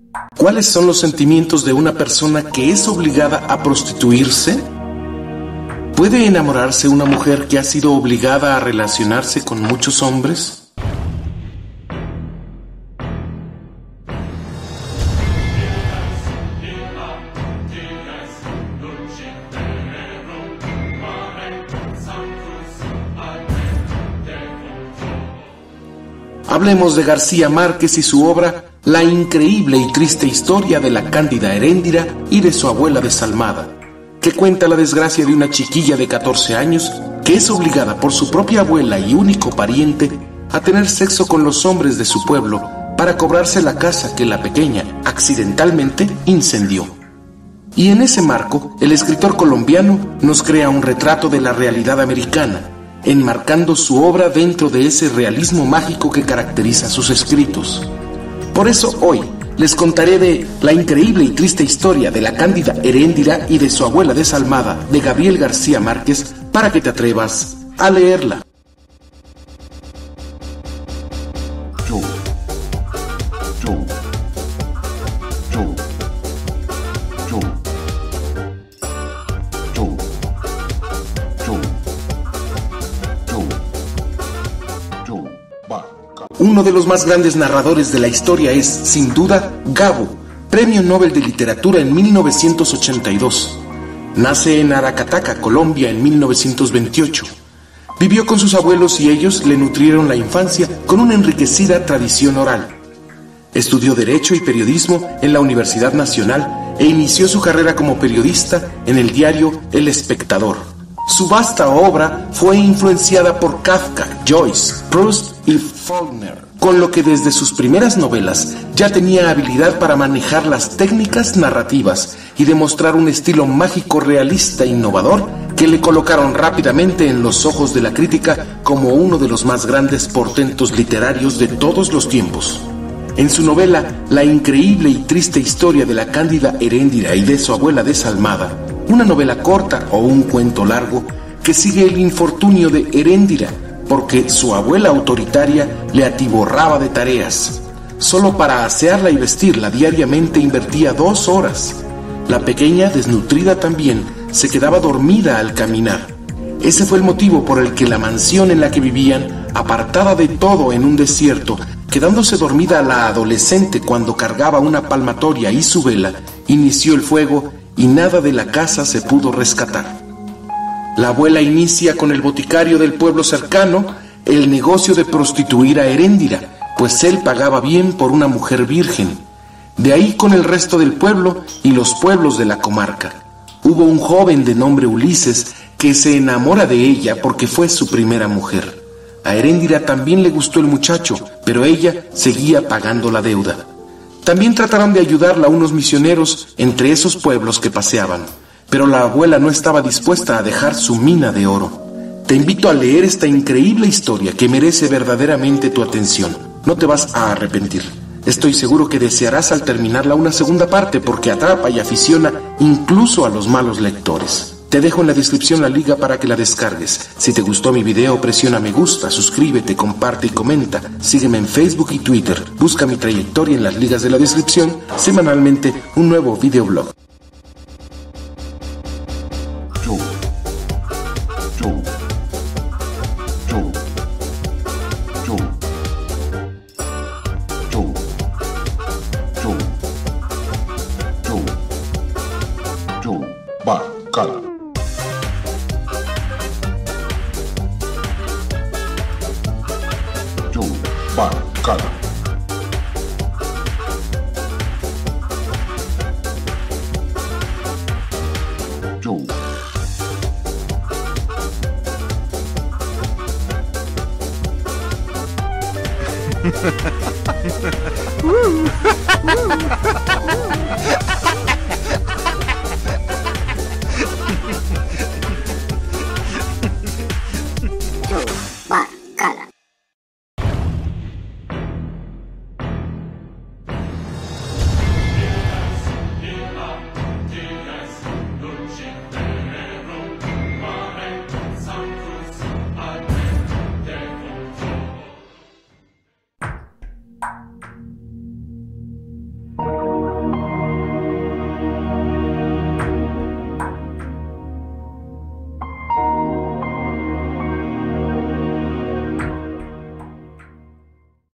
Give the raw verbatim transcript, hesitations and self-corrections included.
¿Cuáles son los sentimientos de una persona que es obligada a prostituirse? ¿Puede enamorarse una mujer que ha sido obligada a relacionarse con muchos hombres? Hablemos de García Márquez y su obra La increíble y triste historia de la Cándida Heréndira y de su abuela desalmada, que cuenta la desgracia de una chiquilla de catorce años que es obligada por su propia abuela y único pariente a tener sexo con los hombres de su pueblo para cobrarse la casa que la pequeña, accidentalmente, incendió. Y en ese marco, el escritor colombiano nos crea un retrato de la realidad americana, enmarcando su obra dentro de ese realismo mágico que caracteriza sus escritos. Por eso hoy les contaré de La increíble y triste historia de la Cándida Heréndira y de su abuela desalmada, de Gabriel García Márquez, para que te atrevas a leerla. Yo, yo, yo, yo, yo, yo. Uno de los más grandes narradores de la historia es, sin duda, Gabo, Premio Nobel de Literatura en mil novecientos ochenta y dos. Nace en Aracataca, Colombia, en mil novecientos veintiocho. Vivió con sus abuelos y ellos le nutrieron la infancia con una enriquecida tradición oral. Estudió Derecho y Periodismo en la Universidad Nacional e inició su carrera como periodista en el diario El Espectador. Su vasta obra fue influenciada por Kafka, Joyce, Proust y Faulkner, con lo que desde sus primeras novelas ya tenía habilidad para manejar las técnicas narrativas y demostrar un estilo mágico realista e innovador que le colocaron rápidamente en los ojos de la crítica como uno de los más grandes portentos literarios de todos los tiempos. En su novela La increíble y triste historia de la Cándida Heréndira y de su abuela desalmada, una novela corta o un cuento largo que sigue el infortunio de Heréndira porque su abuela autoritaria le atiborraba de tareas. Solo para asearla y vestirla diariamente invertía dos horas. La pequeña, desnutrida también, se quedaba dormida al caminar. Ese fue el motivo por el que la mansión en la que vivían, apartada de todo en un desierto, quedándose dormida la adolescente cuando cargaba una palmatoria y su vela, inició el fuego y nada de la casa se pudo rescatar. La abuela inicia con el boticario del pueblo cercano el negocio de prostituir a Heréndira, pues él pagaba bien por una mujer virgen. De ahí con el resto del pueblo y los pueblos de la comarca. Hubo un joven de nombre Ulises que se enamora de ella porque fue su primera mujer. A Heréndira también le gustó el muchacho, pero ella seguía pagando la deuda. También trataron de ayudarla unos misioneros entre esos pueblos que paseaban, pero la abuela no estaba dispuesta a dejar su mina de oro. Te invito a leer esta increíble historia que merece verdaderamente tu atención. No te vas a arrepentir. Estoy seguro que desearás al terminarla una segunda parte porque atrapa y aficiona incluso a los malos lectores. Te dejo en la descripción la liga para que la descargues. Si te gustó mi video, presiona me gusta, suscríbete, comparte y comenta. Sígueme en Facebook y Twitter. Busca mi trayectoria en las ligas de la descripción. Semanalmente, un nuevo videoblog. Yo. Yo. Yo. Yo. Yo. Yo. Yo. Yo. Bacala. Yo, bacala. Yo.